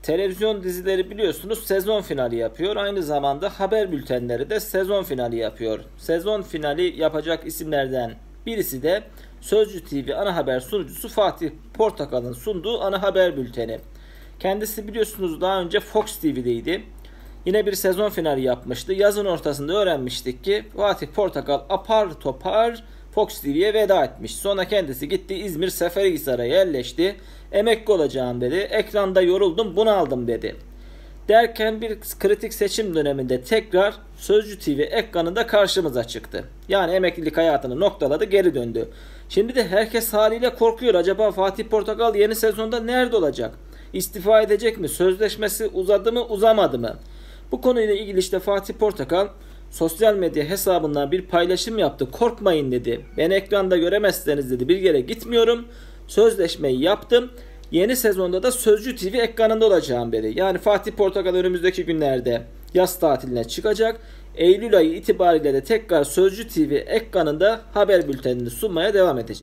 Televizyon dizileri biliyorsunuz sezon finali yapıyor. Aynı zamanda haber bültenleri de sezon finali yapıyor. Sezon finali yapacak isimlerden birisi de Sözcü TV ana haber sunucusu Fatih Portakal'ın sunduğu ana haber bülteni. Kendisi biliyorsunuz daha önce Fox TV'deydi. Yine bir sezon finali yapmıştı. Yazın ortasında öğrenmiştik ki Fatih Portakal apar topar Fox TV'ye veda etmiş. Sonra kendisi gitti İzmir Seferihisar'a yerleşti. Emekli olacağım dedi. Ekranda yoruldum, bunaldım dedi. Derken bir kritik seçim döneminde tekrar Sözcü TV ekranında karşımıza çıktı. Yani emeklilik hayatını noktaladı, geri döndü. Şimdi de herkes haliyle korkuyor. Acaba Fatih Portakal yeni sezonda nerede olacak? İstifa edecek mi? Sözleşmesi uzadı mı, uzamadı mı? Bu konuyla ilgili işte Fatih Portakal sosyal medya hesabından bir paylaşım yaptı. Korkmayın dedi. Beni ekranda göremezseniz dedi. Bir yere gitmiyorum. Sözleşmeyi yaptım. Yeni sezonda da Sözcü TV ekranında olacağım dedi. Yani Fatih Portakal önümüzdeki günlerde yaz tatiline çıkacak. Eylül ayı itibariyle de tekrar Sözcü TV ekranında haber bültenini sunmaya devam edecek.